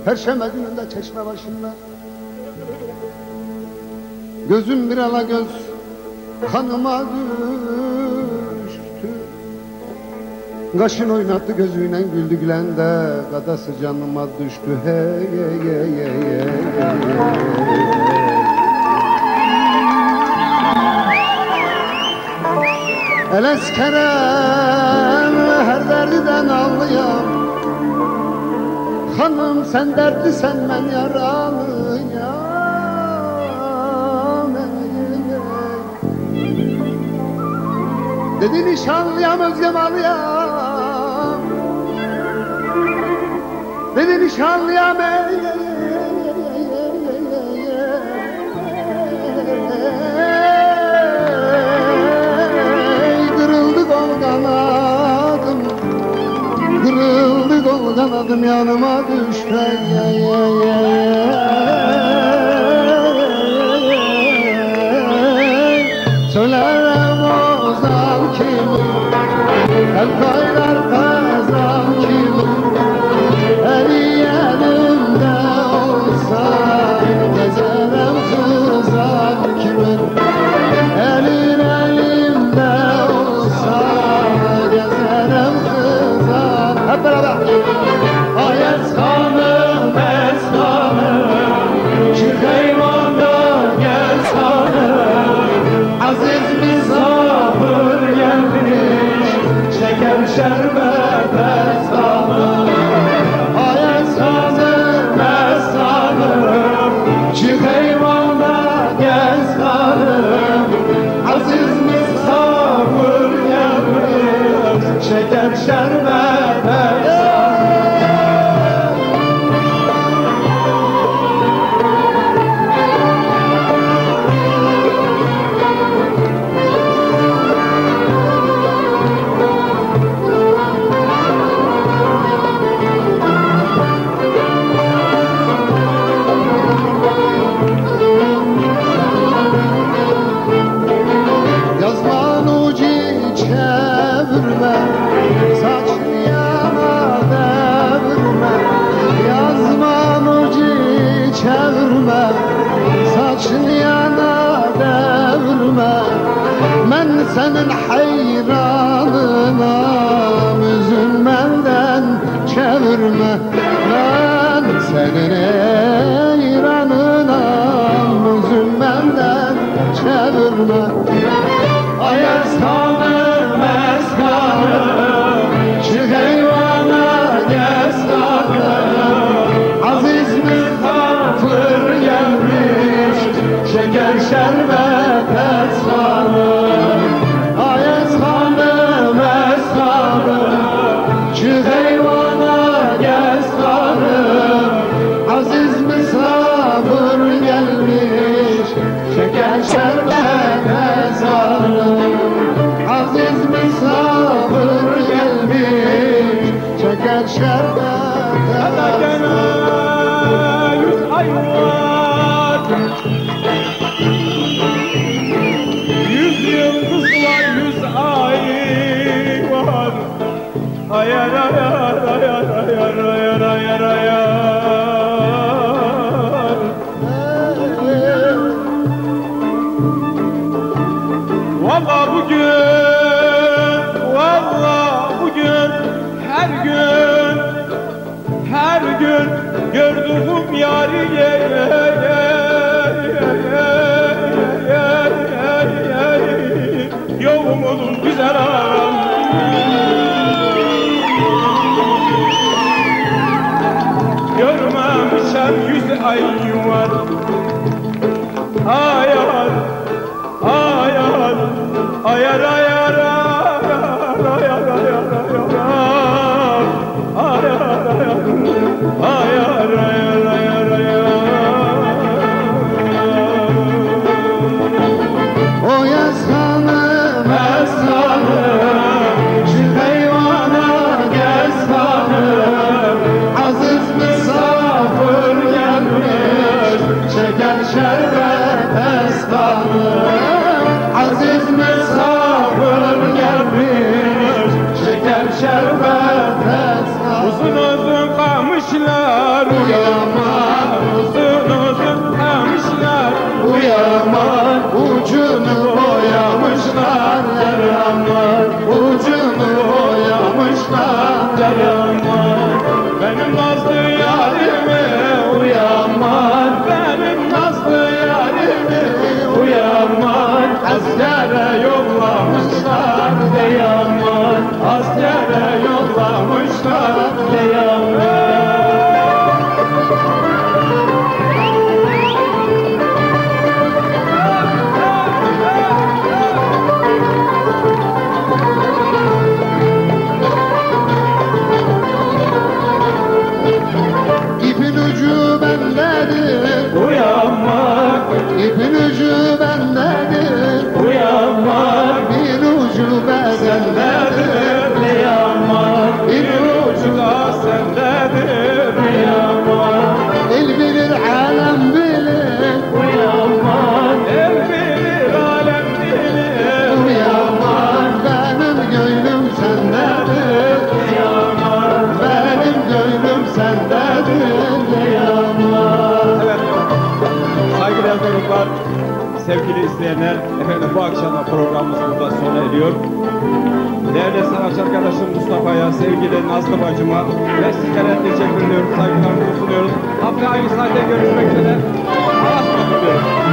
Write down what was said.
Perşembe gününde çeşme başında gözüm bir ala göz kanıma düştü. Kaşın oynattı gözüyle güldü gülende kadası canıma düştü. Hey hey hey hey hey El eskerem her derdiden ağlayam. Hanım sen dertlisen ben yaralıyam. Dedi nişanlıyam özgem alıyam. Dedi nişanlıyam kırıldı kol kanadım. Kırıldı kol kanadım yanıma düştü. Söylerim ozan kimi, el koylar kazan kimi. Eli elimde olsa gezerim kızan kimin. Elin elimde olsa gezerim kızan. Hep beraber. Ay eskanım eskanım, çık eyvandan gel sanım. Aziz misafir gelmiş, şeker şerbet eskanım. Ay eskanım eskanım, çık eyvandan gel sanım. Aziz misafir gelmiş, şeker şerbet eskanım. Saçını yana devirme, yazman ucu çevirme. Saçını yana devirme, ben senin hayranınam. Üzülmenden çevirme, ben senin hayranınam. Üzülmenden çevirme. Ay eskanım eskanım, çık eyvana geskanım. Aziz misafir gelmiş, şeker şerbet eskanım. Ay eskanım eskanım, çık eyvana geskanım. Aziz misafir gelmiş, şeker şerbet eskanım. Aziz misafir gelmiş, şeker şerbet eskanım. Yüz ay var, 100 yıldız var, 100 ay var. Ayar ayar ayar ayar ayar ayar ayar. Vallahi bugün her gün gördüğüm yari yolumuzun güzel aram. Görmemişem 100 ay var. Ayar ayar ayar ayar ayar ayar ayar ayar O eskanım eskanım, çık eyvana geskanım. Aziz misafir gelmiş, şeker şerbet eskanım. Aziz misafir gelmiş, şeker şerbet eskanım. Uzun uzun kamışlar uyan. sevgili izleyenler, efendim bu akşam da programımız burada sona eriyor. Değerli sanatçı arkadaşım Mustafa'ya, sevgili Nazlı bacıma ve sizlere teşekkür ediyoruz, saygılarımızı sunuyoruz. Haftaya aynı saatte görüşmek üzere. Allah'a ısmarladık.